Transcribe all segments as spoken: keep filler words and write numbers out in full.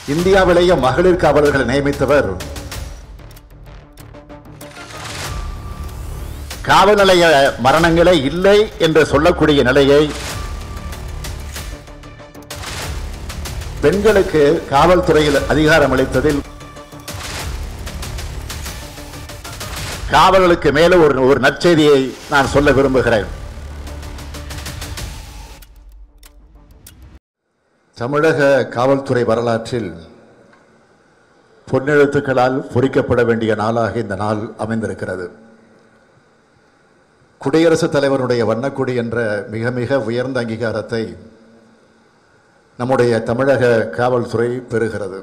இந்தியாவிலேயே மகளிர் காவலர்களை நியமித்தவர் காவல் நிலைய மரணங்களே இல்லை என்று சொல்லக்கூடிய நிலையை பெண்களுக்கு காவல்துறையில் அதிகாரம் அளித்ததில் காவலர்களுக்கு மேலும் ஒரு ஒரு நற்செய்தியை நான் சொல்ல விரும்புகிறேன். தமிழக காவல்துறை வரலாற்றில் பொன்னெழுத்துக்களால் பொறிக்கப்பட வேண்டிய நாளாக இந்த நாள் அமைந்திருக்கிறது. குடியரசுத் தலைவருடைய வண்ணக்கொடி என்ற மிக மிக உயர்ந்த அங்கீகாரத்தை நம்முடைய தமிழக காவல்துறை பெறுகிறது.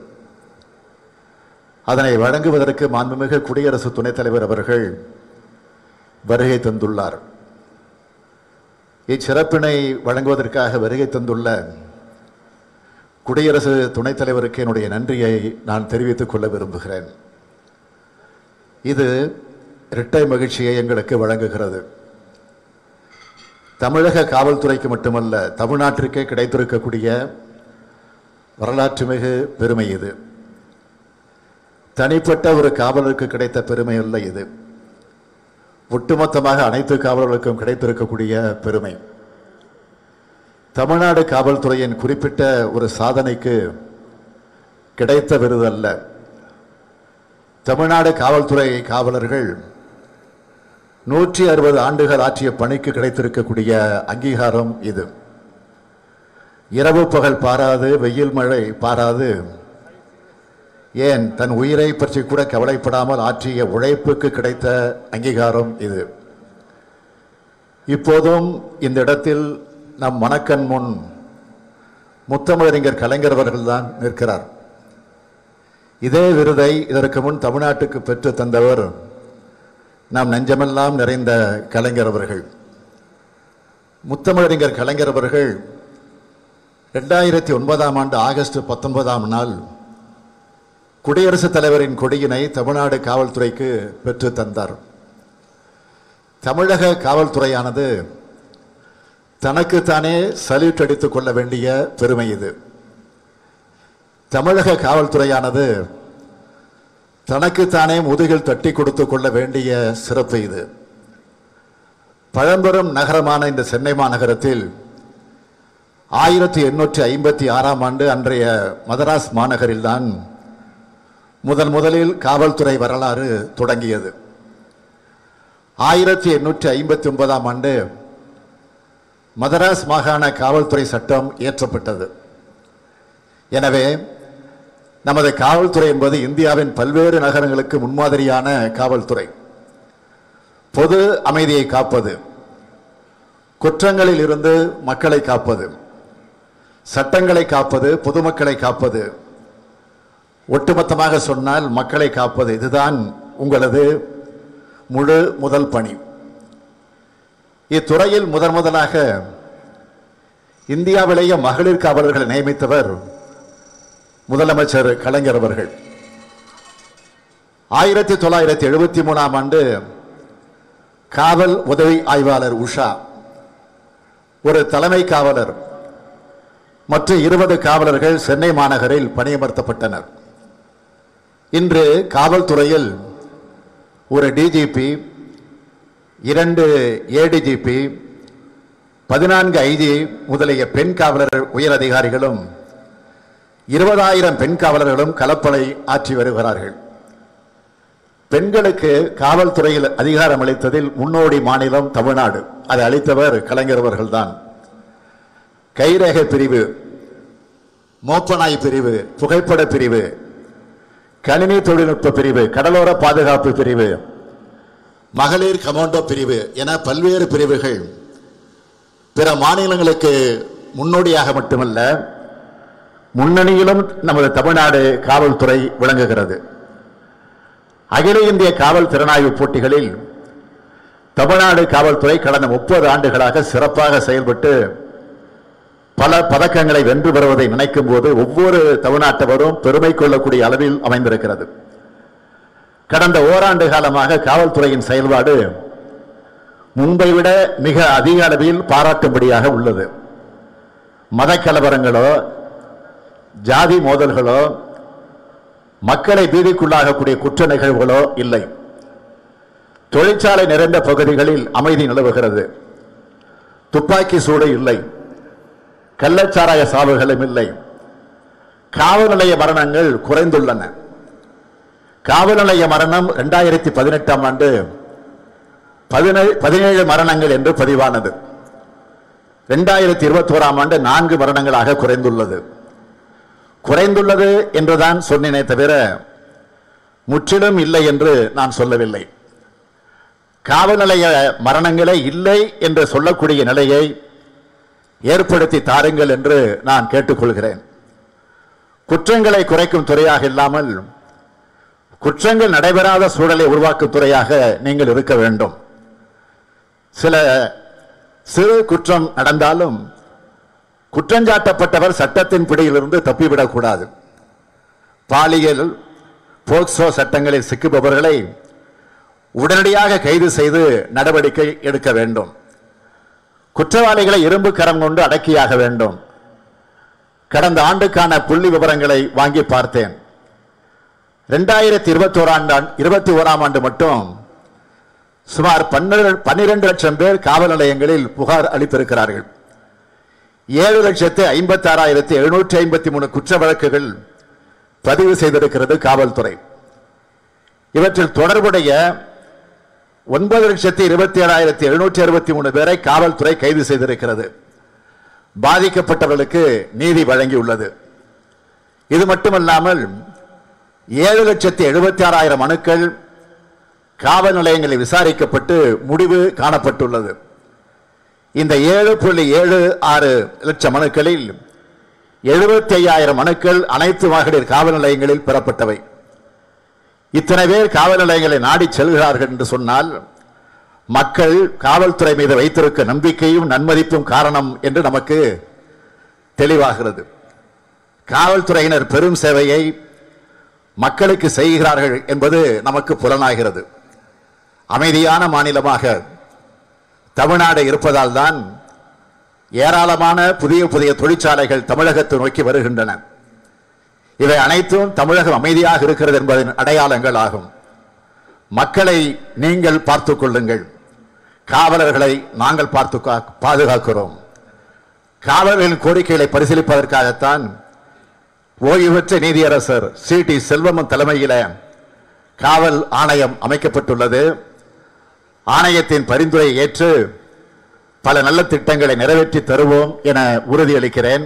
அதனை வழங்குவதற்கு மாண்புமிகு குடியரசு துணைத் தலைவர் அவர்கள் வருகை தந்துள்ளார். இச்சிறப்பினை வழங்குவதற்காக வருகை தந்துள்ள குடியரசு துணைத் தலைவருக்கு என்னுடைய நன்றியை நான் தெரிவித்துக் கொள்ள விரும்புகிறேன். இது இரட்டை மகிழ்ச்சியை எங்களுக்கு வழங்குகிறது. தமிழக காவல்துறைக்கு மட்டுமல்ல, தமிழ்நாட்டிற்கே கிடைத்திருக்கக்கூடிய வரலாற்று மிகு பெருமை இது. தனிப்பட்ட ஒரு காவலருக்கு கிடைத்த பெருமை அல்ல இது. ஒட்டுமொத்தமாக அனைத்து காவலர்களுக்கும் கிடைத்திருக்கக்கூடிய பெருமை. தமிழ்நாடு காவல்துறையின் குறிப்பிட்ட ஒரு சாதனைக்கு கிடைத்த விருது அல்ல. தமிழ்நாடு காவல்துறை காவலர்கள் நூற்றி அறுபது ஆண்டுகள் ஆற்றிய பணிக்கு கிடைத்திருக்கக்கூடிய அங்கீகாரம் இது. இரவு பகல் பாராது, வெயில் மழை பாராது, ஏன் தன் உயிரை பற்றி கூட கவலைப்படாமல் ஆற்றிய உழைப்புக்கு கிடைத்த அங்கீகாரம் இது. இப்போதும் இந்த இடத்தில் நம் மனக்கண் முன் முத்தமிழறிஞர் கலைஞர் அவர்கள்தான் நிற்கிறார். இதே விருதை இதற்கு முன் தமிழ்நாட்டுக்கு பெற்று தந்தவர் நாம் நெஞ்சமெல்லாம் நிறைந்த கலைஞர் அவர்கள். முத்தமிழறிஞர் கலைஞர் அவர்கள் இரண்டாயிரத்தி ஒன்பதாம் ஆண்டு ஆகஸ்ட் பத்தொன்பதாம் நாள் குடியரசுத் தலைவரின் கொடியினை தமிழ்நாடு காவல்துறைக்கு பெற்று தந்தார். தமிழக காவல்துறையானது தனக்குத்தானே சல்யூட் அடித்துக் கொள்ள வேண்டிய பெருமை இது. தமிழக காவல்துறையானது தனக்குத்தானே முதுகில் தட்டி கொடுத்துக் கொள்ள வேண்டிய சிறப்பு இது. பழம்பெரும் நகரமான இந்த சென்னை மாநகரத்தில் ஆயிரத்தி எண்ணூற்றி ஐம்பத்தி ஆறாம் ஆண்டு அன்றைய மதராஸ் மாநகரில்தான் முதன் முதலில் காவல்துறை வரலாறு தொடங்கியது. ஆயிரத்தி எண்ணூற்றி ஐம்பத்தி ஒன்பதாம் ஆண்டு மதராஸ் மாகாண காவல்துறை சட்டம் இயற்றப்பட்டது. எனவே நமது காவல்துறை என்பது இந்தியாவின் பல்வேறு நகரங்களுக்கு முன்மாதிரியான காவல்துறை. பொது அமைதியை காப்பது, குற்றங்களில் இருந்து மக்களை காப்பது, சட்டங்களை காப்பது, பொதுமக்களை காப்பது, ஒட்டுமொத்தமாக சொன்னால் மக்களை காப்பது, இதுதான் உங்களது முழு முதல் பணி. இத்துறையில் முதன் முதலாக இந்தியாவிலேயே மகளிர் காவலர்களை நியமித்தவர் முதலமைச்சர் கலைஞர் அவர்கள். ஆயிரத்தி தொள்ளாயிரத்தி எழுபத்தி மூணாம் ஆண்டு காவல் உதவி ஆய்வாளர் உஷா, ஒரு தலைமை காவலர் மற்றும் இருபது காவலர்கள் சென்னை மாநகரில் பணியமர்த்தப்பட்டனர். இன்று காவல்துறையில் ஒரு டிஜிபி, இரண்டு ஏடிஜிபி, பதினான்கு ஐஜி முதலிய பெண் காவலர் உயர் அதிகாரிகளும் இருபதாயிரம் பெண் காவலர்களும் களப்பணி ஆற்றி வருகிறார்கள். பெண்களுக்கு காவல்துறையில் அதிகாரம் அளித்ததில் முன்னோடி மாநிலம் தமிழ்நாடு. அதை அளித்தவர் கலைஞர் அவர்கள்தான். கைரேகை பிரிவு, மோப்பநாய் பிரிவு, புகைப்பட பிரிவு, கணினி தொழில்நுட்ப பிரிவு, கடலோர பாதுகாப்பு பிரிவு, மகளிர் கமாண்டோ பிரிவு என பல்வேறு பிரிவுகள் பிற மாநிலங்களுக்கு முன்னோடியாக மட்டுமல்ல, முன்னணியிலும் நமது தமிழ்நாடு காவல்துறை விளங்குகிறது. அகில இந்திய காவல் திறனாய்வு போட்டிகளில் தமிழ்நாடு காவல்துறை கடந்த முப்பது ஆண்டுகளாக சிறப்பாக செயல்பட்டு பல பதக்கங்களை வென்று பெறுவதை நினைக்கும் போது ஒவ்வொரு தமிழ்நாட்டவரும் பெருமை கொள்ளக்கூடிய அளவில் அமைந்திருக்கிறது. கடந்த ஓராண்டு காலமாக காவல்துறையின் செயல்பாடு முன்பை விட மிக அதிக அளவில் பாராட்டும்படியாக உள்ளது. மத கலவரங்களோ, ஜாதி மோதல்களோ, மக்களை பீதிக்குள்ளாகக்கூடிய குற்ற நிகழ்வுகளோ இல்லை. தொழிற்சாலை நிறைந்த பகுதிகளில் அமைதி நிலவுகிறது. துப்பாக்கி சூடு இல்லை. கள்ளச்சாராய சாவுகளும் இல்லை. காவல் நிலைய மரணங்கள் குறைந்துள்ளன. காவல் நிலைய மரணம் இரண்டாயிரத்தி பதினெட்டாம் ஆண்டு பதினேழு மரணங்கள் என்று பதிவானது. இரண்டாயிரத்தி இருபத்தி ஓராம் ஆண்டு நான்கு மரணங்களாக குறைந்துள்ளது. குறைந்துள்ளது என்றுதான் சொன்னேனே தவிர முற்றிலும் இல்லை என்று நான் சொல்லவில்லை. காவல் நிலைய மரணங்களே இல்லை என்று சொல்லக்கூடிய நிலையை ஏற்படுத்தி தாருங்கள் என்று நான் கேட்டுக்கொள்கிறேன். குற்றங்களை குறைக்கும் துறையாக இல்லாமல் குற்றங்கள் நடைபெறாத சூழலை உருவாக்கும் துறையாக நீங்கள் இருக்க வேண்டும். சில சிறு குற்றம் நடந்தாலும் குற்றஞ்சாட்டப்பட்டவர் சட்டத்தின் பிடியிலிருந்து தப்பிவிடக்கூடாது. பாலியல் போக்சோ சட்டங்களில் சிக்குபவர்களை உடனடியாக கைது செய்து நடவடிக்கை எடுக்க வேண்டும். குற்றவாளிகளை இரும்பு கரம் கொண்டு அடக்கியாக வேண்டும். கடந்த ஆண்டுக்கான புள்ளி விவரங்களை வாங்கி பார்த்தேன். இரண்டாயிரத்தி இருபத்தி ஓராம் இருபத்தி ஓராம் ஆண்டு மட்டும் சுமார் பன்னிரண்டு லட்சம் பேர் காவல் நிலையங்களில் புகார் அளித்திருக்கிறார்கள். ஏழு லட்சத்து ஐம்பத்தி ஆறாயிரத்தி எழுநூற்றி ஐம்பத்தி மூணு குற்ற வழக்குகள் பதிவு செய்திருக்கிறது காவல்துறை. இவற்றில் தொடர்புடைய ஒன்பது லட்சத்தி இருபத்தி ஏழாயிரத்தி எழுநூற்றி அறுபத்தி மூணு பேரை காவல்துறை கைது செய்திருக்கிறது. பாதிக்கப்பட்டவர்களுக்கு நீதி வழங்கியுள்ளது. இது மட்டுமல்லாமல் ஏழு லட்சத்தி எழுபத்தி ஆறாயிரம் மனுக்கள் காவல் நிலையங்களில் விசாரிக்கப்பட்டு முடிவு காணப்பட்டுள்ளது. இந்த ஏழு புள்ளி ஏழு ஆறு லட்சம் மனுக்களில் எழுபத்தி ஐயாயிரம் மனுக்கள் அனைத்து மகளிர் காவல் நிலையங்களில் பெறப்பட்டவை. இத்தனை பேர் காவல் நிலையங்களை நாடி செல்கிறார்கள் என்று சொன்னால் மக்கள் காவல்துறை மீது வைத்திருக்க நம்பிக்கையும் நன்மதிப்பும் காரணம் என்று நமக்கு தெளிவாகிறது. காவல்துறையினர் பெரும் சேவையை மக்களுக்கு செய்கிறார்கள் என்பது நமக்கு புலனாகிறது. அமைதியான மாநிலமாக தமிழ்நாடு இருப்பதால் தான் ஏராளமான புதிய புதிய தொழிற்சாலைகள் தமிழகத்தை நோக்கி வருகின்றன. இவை அனைத்தும் தமிழகம் அமைதியாக இருக்கிறது என்பதன் அடையாளங்கள் ஆகும். மக்களை நீங்கள் பார்த்துக் கொள்ளுங்கள். காவலர்களை நாங்கள் பார்த்து பாதுகாக்கிறோம். காவலர்களின் கோரிக்கைகளை பரிசீலிப்பதற்காகத்தான் ஓய்வு பெற்ற நீதியரசர் சி டி செல்வம் தலைமையில் காவல் ஆணையம் அமைக்கப்பட்டுள்ளது. ஆணையத்தின் பரிந்துரையை ஏற்று பல நல்ல திட்டங்களை நிறைவேற்றி தருவோம் என உறுதியளிக்கிறேன்.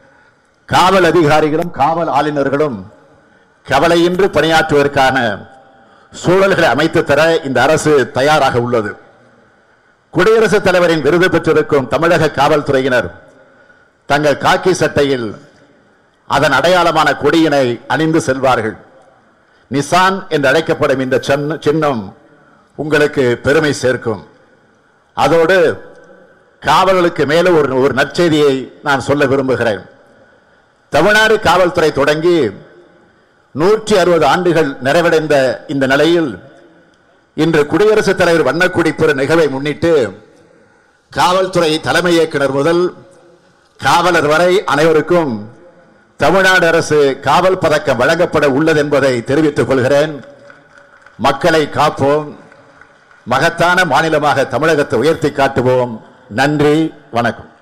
காவல் அதிகாரிகளும் காவல் ஆளுநர்களும் கவலையின்றி பணியாற்றுவதற்கான சூழல்களை அமைத்து தர இந்த அரசு தயாராக உள்ளது. குடியரசுத் தலைவரின் விருது பெற்றிருக்கும் தமிழக காவல்துறையினர் தங்கள் காக்கி சட்டையில் அதன் அடையாளமான கொடியினை அணிந்து செல்வார்கள். நிசான் என்று அழைக்கப்படும் இந்த சின்னம் உங்களுக்கு பெருமை சேர்க்கும். அதோடு காவலர்களுக்கு மேலே ஒரு ஒரு நற்செய்தியை நான் சொல்ல விரும்புகிறேன். தமிழ்நாடு காவல்துறை தொடங்கி நூற்றி அறுபது ஆண்டுகள் நிறைவடைந்த இந்த நிலையில் இன்று குடியரசுத் தலைவர் வண்ணக்குடி பெரு நிகழ்வை முன்னிட்டு காவல்துறை தலைமை இயக்குனர் முதல் காவலர் வரை அனைவருக்கும் தமிழ்நாடு அரசு காவல் பதக்கம் வழங்கப்பட உள்ளது என்பதை தெரிவித்துக் கொள்கிறேன். மக்களை காப்போம். மகத்தான மாநிலமாக தமிழகத்தை உயர்த்தி காட்டுவோம். நன்றி, வணக்கம்.